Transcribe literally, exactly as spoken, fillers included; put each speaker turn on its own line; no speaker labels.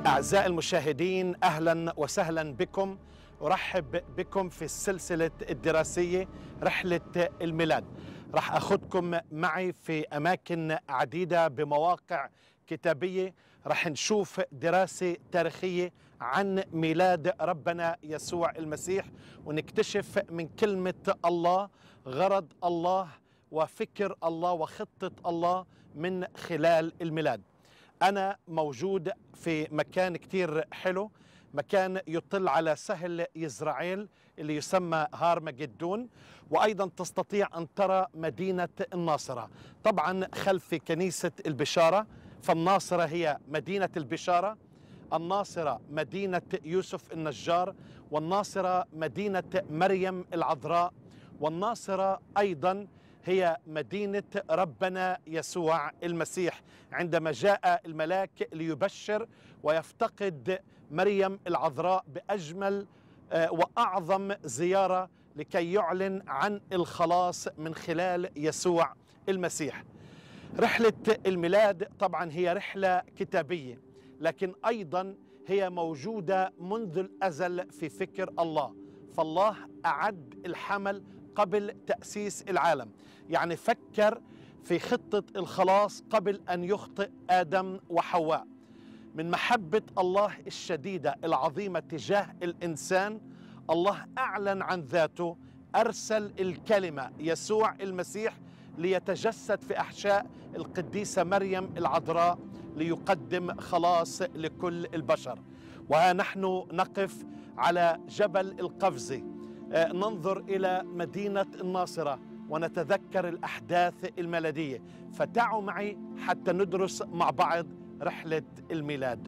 أعزائي المشاهدين، أهلا وسهلا بكم. أرحب بكم في السلسلة الدراسية رحلة الميلاد. رح أخذكم معي في أماكن عديدة بمواقع كتابية. رح نشوف دراسة تاريخية عن ميلاد ربنا يسوع المسيح، ونكتشف من كلمة الله غرض الله وفكر الله وخطة الله من خلال الميلاد. أنا موجود في مكان كتير حلو، مكان يطل على سهل يزرعيل اللي يسمى هارمجدون، وأيضا تستطيع أن ترى مدينة الناصرة. طبعا خلف كنيسة البشارة، فالناصرة هي مدينة البشارة، الناصرة مدينة يوسف النجار، والناصرة مدينة مريم العذراء، والناصرة أيضا هي مدينة ربنا يسوع المسيح عندما جاء الملاك ليبشر ويفتقد مريم العذراء بأجمل وأعظم زيارة لكي يعلن عن الخلاص من خلال يسوع المسيح. رحلة الميلاد طبعا هي رحلة كتابية، لكن أيضا هي موجودة منذ الأزل في فكر الله. فالله أعد الحمل قبل تأسيس العالم، يعني فكر في خطة الخلاص قبل أن يخطئ آدم وحواء. من محبة الله الشديدة العظيمة تجاه الإنسان، الله أعلن عن ذاته، أرسل الكلمة يسوع المسيح ليتجسد في أحشاء القديسة مريم العذراء ليقدم خلاص لكل البشر. وها نحن نقف على جبل القفزة، ننظر إلى مدينة الناصرة ونتذكر الأحداث الميلادية. فتعوا معي حتى ندرس مع بعض رحلة الميلاد.